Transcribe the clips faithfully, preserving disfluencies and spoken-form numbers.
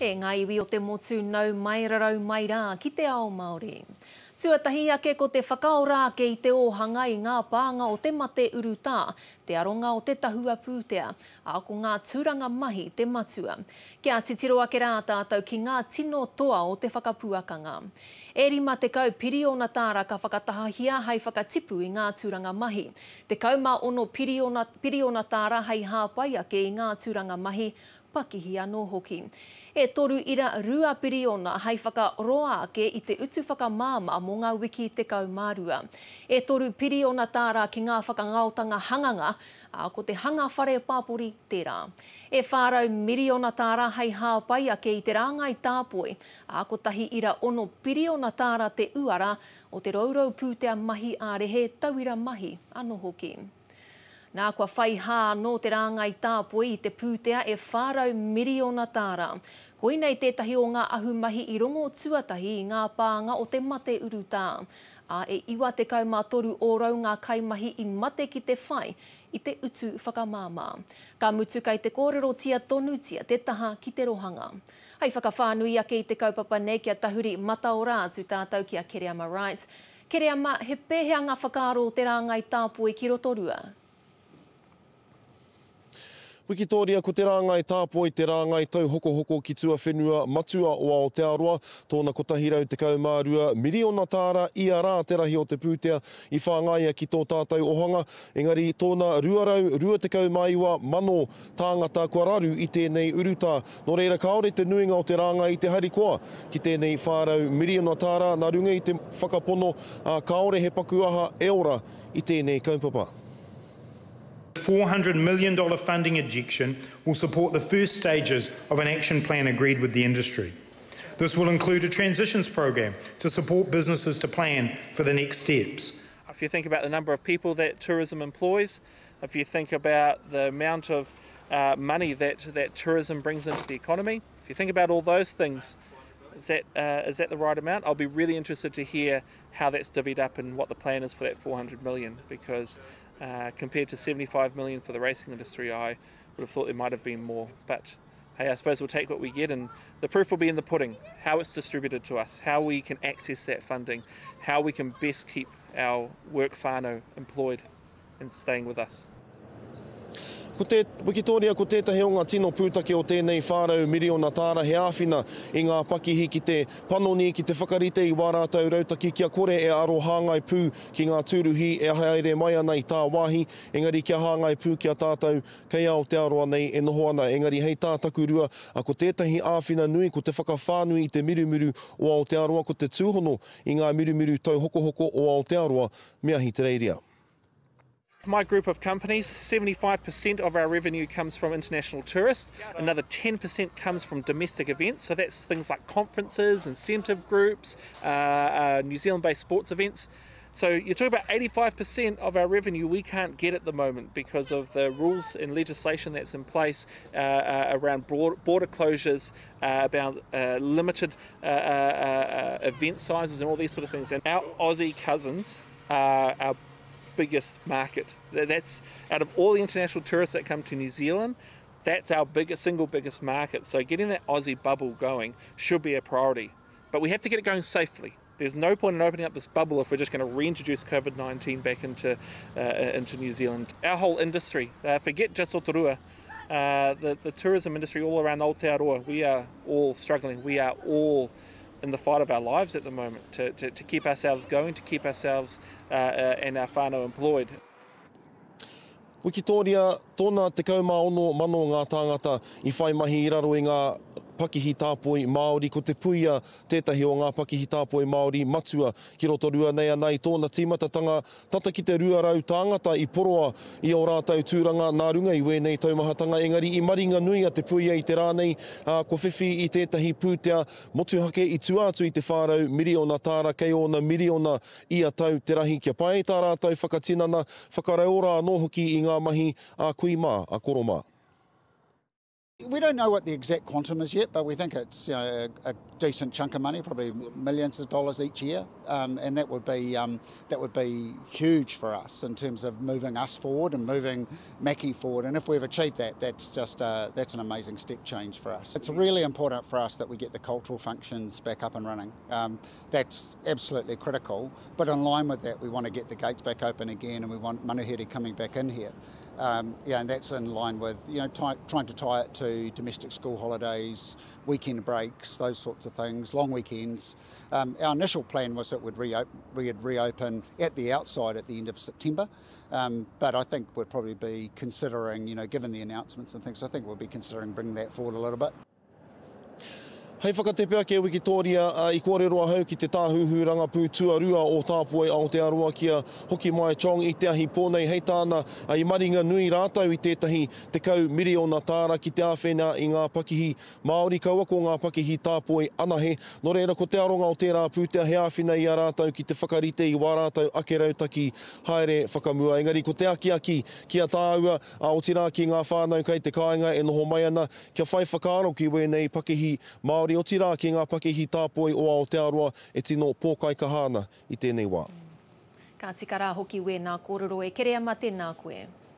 He ngā iwi o te motu nau mai rarau mai rā ki te Ao Māori. Tuatahi ake ko te whakaora ke i te ohanga i ngā pānga o te mate urutā, te aronga o te tahua pūtea, a ko ngā tūranga mahi te matua. Kia titiro ake rā tātou ki ngā tino toa o te whakapuakanga. E rima te kau piriona tāra ka whakatahahia hei whakatipu i ngā tūranga mahi. Te kauma ono piriona, piriona tāra hei hāpai ake i ngā tūranga mahi, pakihi anō hoki. E toru ira rua piriona hei whakaroa ake i te utu whakamāma mō ngā wiki te kaumārua. E toru piriona tāra ki ngā whakangaotanga hanganga, a ko te hanga whare pāpori tērā. E whārau miriona tāra hei hāpai ake i te rāngai tāpoi, a ko tahi ira ono piriona tāra te uara o te raurau pūtea mahi ārehe tauira mahi anō hoki. Nā kua whai hā no te rāngai tāpoi i te pūtea e whārau miriona tāra. Koinei tētahi o ngā ahumahi i rongo tuatahi i ngā pānga o te mate urutā. A e iwa te kaumātoru o rau ngā kaimahi i mate ki te whai i te utu whakamāmā. Ka mutu kai te kōrero tia tonutia te taha ki te rohanga. Hei whakawhānui ake i te kaupapa nei kia tahuri mata ora atu tātou kia Kereama Rights. Kereama, he pēheanga whakaaro te rāngai tāpoi ki rotorua? Wikitoria, ko te rāngai tāpoi, te rāngai tau hoko hoko ki tua whenua matua o Aotearoa, tōna kotahirau te kaumārua, miriona tāra ia rā te rahi o te pūtea i whāngaia ki tō tātou ohanga. Engari, tōna ruarau, rua te kaumaiwa, mano tāngata kua raru i tēnei urutā. Nō reira, kaore te nuinga o te rāngai i te harikoa ki tēnei whārau miriona tāra, nā runga i te whakapono, a kaore he pakuaha e ora i tēnei kaupapa. four hundred million dollars funding injection will support the first stages of an action plan agreed with the industry. This will include a transitions program to support businesses to plan for the next steps. If you think about the number of people that tourism employs, if you think about the amount of uh, money that, that tourism brings into the economy, if you think about all those things, is that, uh, is that the right amount? I'll be really interested to hear how that's divvied up and what the plan is for that four hundred million, because Uh, compared to seventy-five million for the racing industry, I would have thought there might have been more. But hey, I suppose we'll take what we get, and the proof will be in the pudding, how it's distributed to us, how we can access that funding, how we can best keep our work whānau employed and staying with us. Ko te Wikitoria, ko tētahi o ngā tino pūtake o tēnei whārau miriona tāra he āwhina i ngā pakihi ki te panoni, ki te whakarite i wārātau rautaki kia kore e aro hāngai pū ki ngā tūruhi e haere mai ana i tā wāhi, engari kia hāngai pū kia tātou kei Aotearoa nei e noho ana, engari hei tātaku rua a ko tētahi āwhina nui, ko te whakawhānui i te mirumuru o Aotearoa, ko te tūhono i ngā mirumuru tau hoko hoko o Aotearoa, mea hi te reiria. My group of companies, seventy-five percent of our revenue comes from international tourists, another ten percent comes from domestic events, so that's things like conferences, incentive groups, uh, uh, New Zealand-based sports events. So you're talking about eighty-five percent of our revenue we can't get at the moment because of the rules and legislation that's in place uh, uh, around border closures, uh, about uh, limited uh, uh, uh, event sizes and all these sort of things. And our Aussie cousins are our biggest market. That's out of all the international tourists that come to New Zealand, that's our biggest, single biggest market. So getting that Aussie bubble going should be a priority. But we have to get it going safely. There's no point in opening up this bubble if we're just going to reintroduce COVID nineteen back into uh, into New Zealand. Our whole industry, uh, forget just Rotorua, uh, the, the tourism industry all around Aotearoa, we are all struggling. We are all in the fight of our lives at the moment to, to, to keep ourselves going, to keep ourselves uh, uh, and our whānau employed. Wikitoria, tōna te kaumāono mano ngā tāngata i whai mahi i raro i ngā pakihi tāpoi Māori, ko te puia tētahi o ngā pakihi tāpoi Māori matua ki Rotorua nei anei tōna tīmatatanga tata ki te ruarau tāngata i poroa i o rātau tūranga nā runga i wēnei taumahatanga, engari i maringa nui a te puia i te rānei, uh, ko whiwhi i tētahi pūtea motuhake i tuātu i te whārau miriona tāra kei ona miriona ia tau te rahi kia pai tā rātau whakatinana, whakaraora anō hoki i ngā mahi a kui mā, a koromā. We don't know what the exact quantum is yet, but we think it's you know, a, a decent chunk of money, probably millions of dollars each year, um, and that would be um, that would be huge for us in terms of moving us forward and moving Maki forward. And if we've achieved that, that's just uh, that's an amazing step change for us. It's really important for us that we get the cultural functions back up and running. Um, that's absolutely critical. But in line with that, we want to get the gates back open again, and we want Manuhiri coming back in here. Um, yeah, and that's in line with you know ty- trying to tie it to domestic school holidays, weekend breaks, those sorts of things, long weekends. Um, our initial plan was that we'd, reop- we'd reopen at the outside at the end of September, um, but I think we'd probably be considering, you know, given the announcements and things, I think we'll be considering bringing that forward a little bit. Hei whakatepea ke Wikitoria uh, I kōrero hau ki te tāhuhuranga pū tuarua o tāpoi Aotearoa kia hoki mai chong I te ahi pōnei hei tāna uh, I maringa nui rātau I tētahi te kau miriona tāra ki te āwhena I ngā pakihi Māori kaua ko ngā pakihi tāpoi anahe. No reira ko te aronga o tērā pūtea he āwhena I a rātau ki te whakarite I wā rātau ake rautaki haere whakamua. Engari ko te aki aki kia tāua a o tira ki ngā whānau kei te kāinga e noho mai ana kia whai whakaaro ki wēnei pakihi Māori o tira ki ngā pakihi tāpoi o Aotearoa e tino pōkai kahana I tēnei wā. Ka tika rā hoki we nā kōrero e kere ama tēnā koe.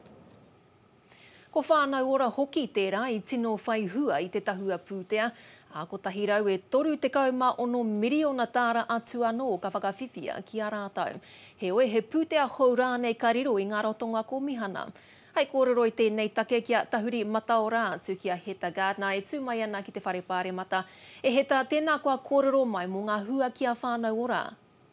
Ko Whānau Ora hoki tērā I tino whai hua I te tahua pūtea, a ko tahi rau e toru te kauma ono miriona tāra atu anō ka whakawhiwhia ki a rātau. He oe he pūtea hou rānei ka riro I ngā rotonga ko mihana. Hei kōrero I tēnei take kia tahuri mata o rā atu kia Heta Gardner e tū mai ana ki te wharepāre mata. E Heta, tēnā kua kōrero mai mō ngā hua kia Whānau Ora.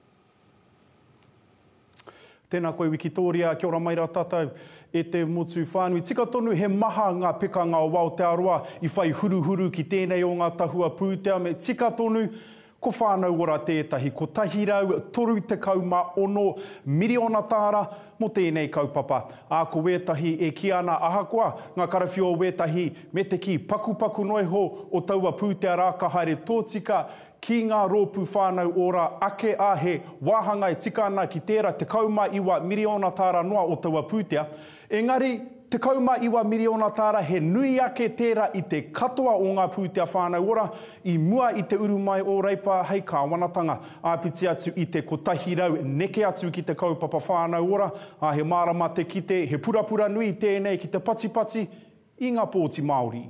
Tēnā koe Wikitoria, kia ora mai rā tātou e te motu whānui. Tika tonu he maha ngā pikanga o Aotearoa I whai huruhuru ki tēnei o ngā tahua pūtea. Me tika tonu ko Whānau Ora tētahi, ko tahi rau toru te kauma ono miriona tāra mo tēnei kaupapa. A ko wētahi e ki ana ahakoa, ngā karawhio wētahi me te ki pakupaku noiho o taua pūtea rā ka haere tōtika ki ngā rōpū Whānau Ora ake a he wāhanga e tika ana ki tērā te kauma iwa miriona tāra noa o taua pūtea. Engari, te kauma iwa miriona tāra he nui ake tērā I te katoa o ngā pūtea Whānau Ora I mua I te urumai o reipa hei kāwanatanga āpiti atu I te kotahi rau neke atu ki te kaupapa Whānau Ora a he marama te kite he purapura nui tēnei ki te patipati I ngā pōti Māori.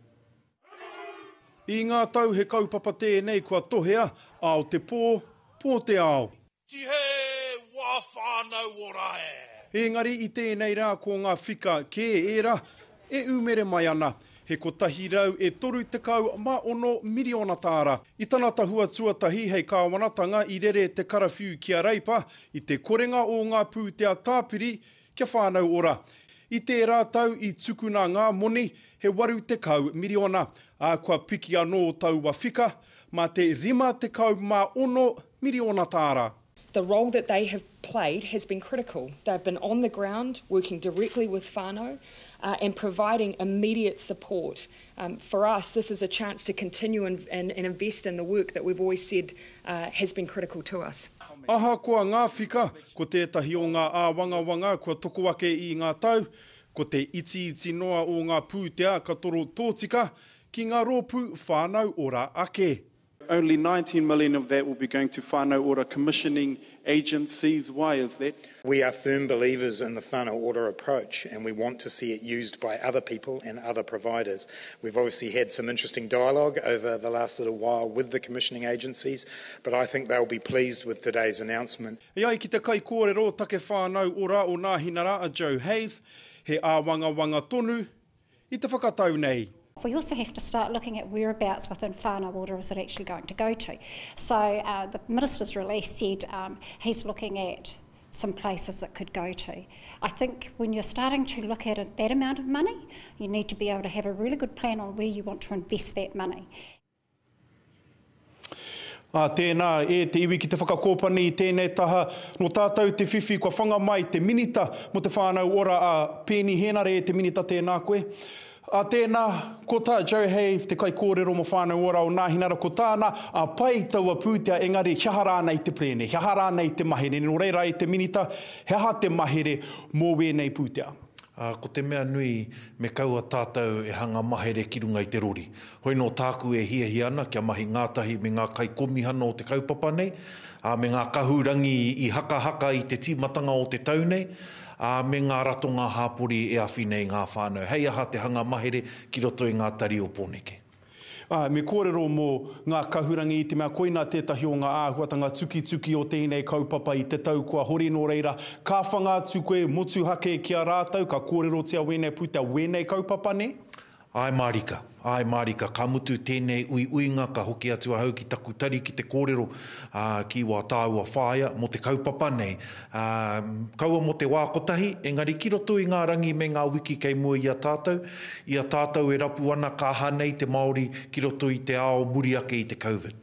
I ngā tau he kaupapa tēnei kua tohea ao te pō, pō te ao. Tihe wā Whānau Ora e! Engari I tēnei rā ko ngā whika kē era e umere mai ana. He kotahi rau e toru te kau ma ono miriona tāra. I tana tahua tuatahi hei kāwanatanga I rere te karawhiu kia reipa I te korenga o ngā pūtea tāpiri kia Whānau Ora. I te rātau I tukuna ngā moni he waru te kau miriona. A kua piki anō taua whika ma te rima te kau ma ono miriona tāra. The role that they have played has been critical. They've been on the ground, working directly with whānau uh, and providing immediate support. Um, for us, this is a chance to continue and, and, and invest in the work that we've always said uh, has been critical to us. Aha koa ngā whika, ko tētahi o ngā āwangawanga kua toko ake I ngā tau, ko te iti iti noa o ngā pūtea ka toro tōtika ki ngā rōpū Whānau Ora ake. Only nineteen million of that will be going to Whānau Ora commissioning agencies. Why is that? We are firm believers in the Whānau Ora approach and we want to see it used by other people and other providers. We've obviously had some interesting dialogue over the last little while with the commissioning agencies, but I think they'll be pleased with today's announcement. Iai ki te kai kōrero take Whānau Ora o nā hinara a Joe Hayes, he āwangawanga tonu I te whakatau nei. We also have to start looking at whereabouts within Whānau Ora is it actually going to go to. So uh, the Minister's release said um, he's looking at some places it could go to. I think when you're starting to look at it, that amount of money, you need to be able to have a really good plan on where you want to invest that money. A tēnā e te iwi ki te whakakōpani I tēnei taha no tātou te whiwhi kua whanga mai te minita mo te Whānau Ora a pēni henare e te minita tēnā koe. A tēnā, ko tā Joe Hayes, te kai kōrero mo Whānau Ora o nā hinara ko tāna, a pai taua pūtea engari hiahara nei te plene, hiahara nei te mahere, no reira i te minita, heha te mahere mō wēnei pūtea. Uh, ko te mea nui me kaua tātou e hanga mahere ki runga i te rori. Hoi no tāku e hia hi ana kia mahi ngātahi me ngā kai komihana o te kaupapa nei, uh, me ngā kahurangi i haka haka i te tīmatanga o te tau nei, uh, me ngā ratonga hāpori e awhi nei ngā whānau. Hei aha te hanga mahere ki roto i ngā tari o pōneke. Ah, me kōrero mō ngā kahurangi i te mea koina tētahi o ngā āhuatanga tuki-tuki o tēnei kaupapa i te tau kua hori no reira. Ka whangātu koe motu hake ki a rātau, ka kōrero tia wēnei puta wēnei kaupapa ne? Ai marika, ai marika, ka mutu tēnei ui uinga, ka hoki atu ahau ki taku tari ki te kōrero uh, ki wā tāua whāia mo te kaupapa nei. Uh, kaua mo te wā kotahi, engari ki roto i ngā rangi me ngā wiki kei mua i a tātou. I a tātou e rapu ana ka hanei te Māori ki roto i te ao muri ake i te COVID.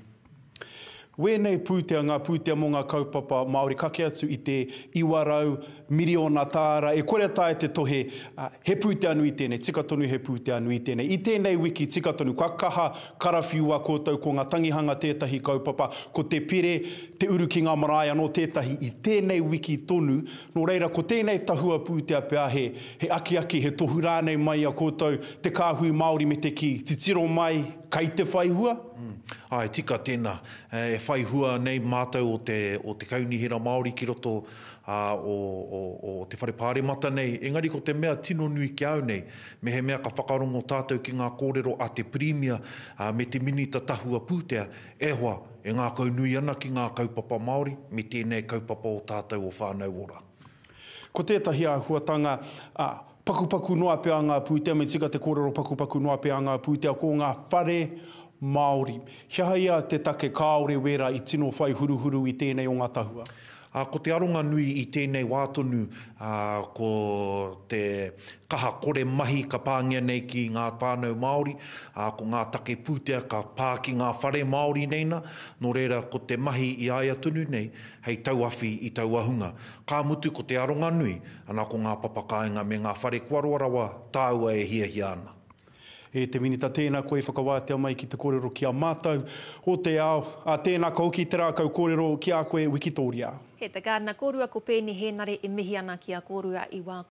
Wēnei pūtea ngā pūtea mo ngā kaupapa Māori kake atu i te iwarau miriona tāra, e kore tae te tohe, uh, he pūtea nui tēnei, tika tonu he pūtea nui tēnei. I tēnei wiki tika tonu, ka kaha karawhiua kōtau ko ngā tangihanga tētahi kaupapa, ko te pire, te uru ki ngā maraea no tētahi i tēnei wiki tonu, no reira ko tēnei tahua pūtea pēa he, he aki aki, he tohu rānei mai a kōtau, te kāhui Māori me te ki, titiro mai, kai te whaihua? Mm. Ai, tika tēnā, e whaihua nei mātou o te, o te kaunihira Māori ki roto uh, o, o, o te wharepāre mata nei. Engari ko te mea tino nui ki au nei, me he mea ka whakarongo tātou ki ngā kōrero a te primia uh, me te minita tahua pūtea, e hoa e ngā kaunui ana ki ngā kaupapa Māori me tēnei kaupapa o tātou o Whānau Ora. Ko tētahi a huatanga, uh, pakupaku noa pēa ngā pūtea, me tika te kōrero pakupaku noa pēa ngā pūtea, ko ngā whare Māori. Hia ia te take kāore wera i tino whai huruhuru i tēnei o ngā tahua? Uh, ko te aronga nui i tēnei wātonu, uh, ko te kaha kore mahi ka pāngia nei ki ngā whānau Māori, uh, ko ngā take pūtea ka pā ki ngā whare Māori neina, no reira ko te mahi i aia tunu nei, hei tauawhi i tauahunga. Ka mutu ko te aronga nui, ana ko ngā papakainga me ngā whare kuaroarawa, tāua e hia hia ana. E te minita tēnā koe whakawātea mai ki te kōrero ki a mātou o te ao. A tēnā kau ki te rākau kōrero ki a koe Wikitoria. He te kārna kōrua ko pēni he nare e mihi ana ki a kōrua i wā